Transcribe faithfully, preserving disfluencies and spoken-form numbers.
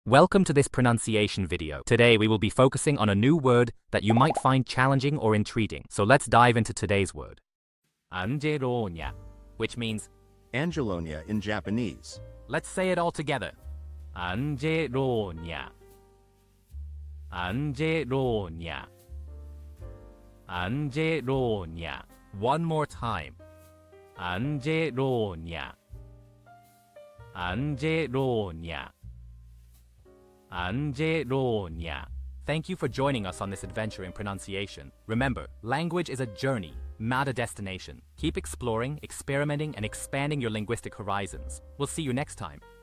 Welcome to this pronunciation video. Today we will be focusing on a new word that you might find challenging or intriguing. So let's dive into today's word. Angelonya, which means Angelonya in Japanese. Let's say it all together. Angelonya. Angelonya. Angelonya. One more time. Angelonya. Angelonya. Angelonya. Thank you for joining us on this adventure in pronunciation. Remember, language is a journey, not a destination. Keep exploring, experimenting, and expanding your linguistic horizons. We'll see you next time.